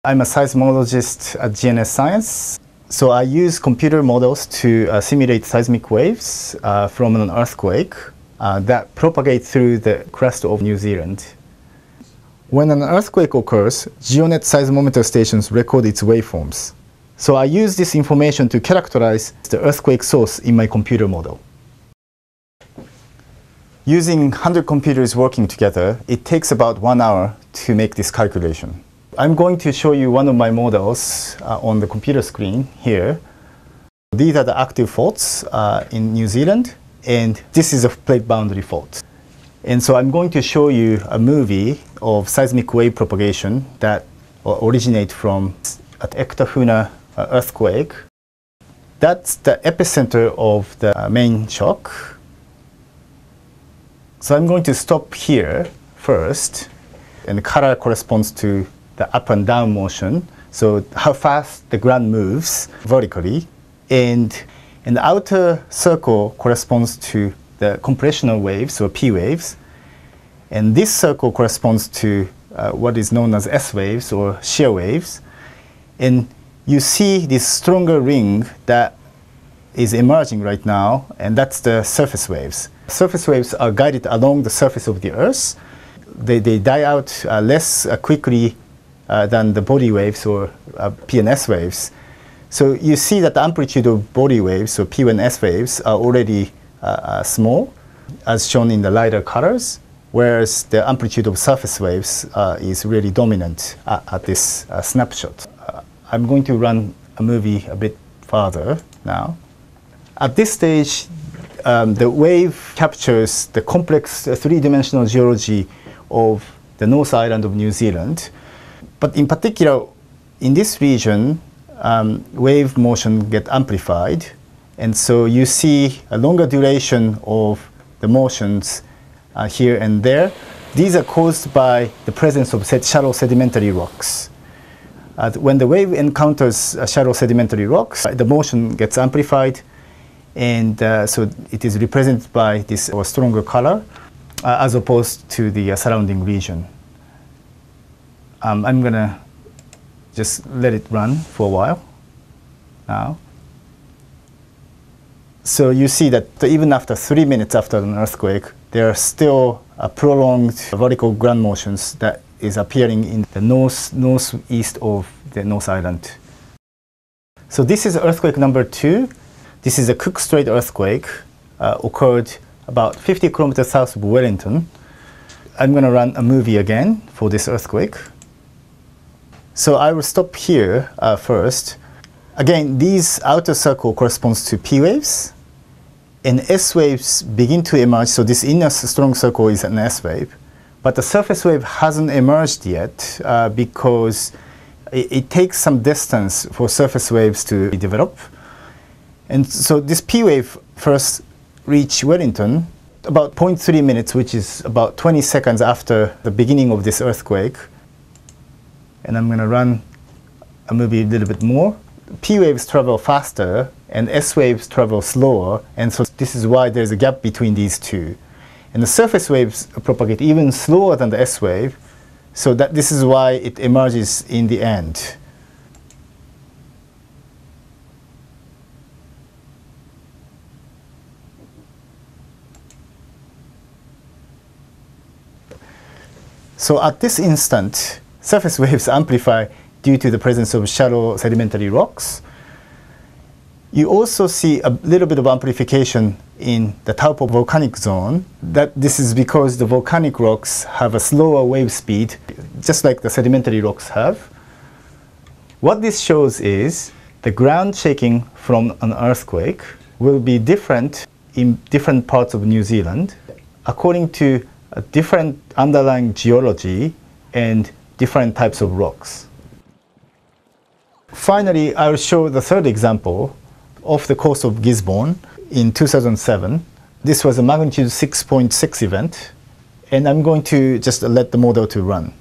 I'm a seismologist at GNS Science. So I use computer models to simulate seismic waves from an earthquake that propagate through the crust of New Zealand. When an earthquake occurs, GeoNet seismometer stations record its waveforms. So I use this information to characterize the earthquake source in my computer model. Using 100 computers working together, it takes about 1 hour to make this calculation. I'm going to show you one of my models on the computer screen here. These are the active faults in New Zealand, and this is a plate boundary fault. And so I'm going to show you a movie of seismic wave propagation that originate from at Eketahuna earthquake. That's the epicenter of the main shock. So I'm going to stop here first, and the color corresponds to the up and down motion, so how fast the ground moves vertically, and the outer circle corresponds to the compressional waves, or P waves, and this circle corresponds to what is known as S waves, or shear waves. And you see this stronger ring that is emerging right now, and that's the surface waves. Surface waves are guided along the surface of the Earth. They die out less quickly than the body waves, or P and S waves. So you see that the amplitude of body waves, or P and S waves, are already small, as shown in the lighter colors, whereas the amplitude of surface waves is really dominant at this snapshot. I'm going to run a movie a bit farther now. At this stage, the wave captures the complex three-dimensional geology of the North Island of New Zealand. But in particular, in this region, wave motion gets amplified. And so you see a longer duration of the motions here and there. These are caused by the presence of shallow sedimentary rocks. When the wave encounters shallow sedimentary rocks, the motion gets amplified. And so it is represented by this stronger color as opposed to the surrounding region. I'm going to just let it run for a while now. So you see that even after 3 minutes after an earthquake, there are still prolonged vertical ground motions that is appearing in the northeast of the North Island. So this is earthquake number 2. This is a Cook Strait earthquake, occurred about 50 kilometers south of Wellington. I'm going to run a movie again for this earthquake. So I will stop here first. Again, these outer circle corresponds to P waves, and S waves begin to emerge. So this inner strong circle is an S wave, but the surface wave hasn't emerged yet because it takes some distance for surface waves to develop. And so this P wave first reached Wellington about 0.3 minutes, which is about 20 seconds after the beginning of this earthquake. And I'm going to run a movie a little bit more. P waves travel faster and S waves travel slower, and so this is why there's a gap between these two. And the surface waves propagate even slower than the S wave, so that this is why it emerges in the end. So at this instant, surface waves amplify due to the presence of shallow sedimentary rocks. You also see a little bit of amplification in the Taupo volcanic zone. This is because the volcanic rocks have a slower wave speed, just like the sedimentary rocks have. What this shows is the ground shaking from an earthquake will be different in different parts of New Zealand according to a different underlying geology and different types of rocks. Finally, I will show the third example off the coast of Gisborne in 2007. This was a magnitude 6.6 event, and I'm going to just let the model to run.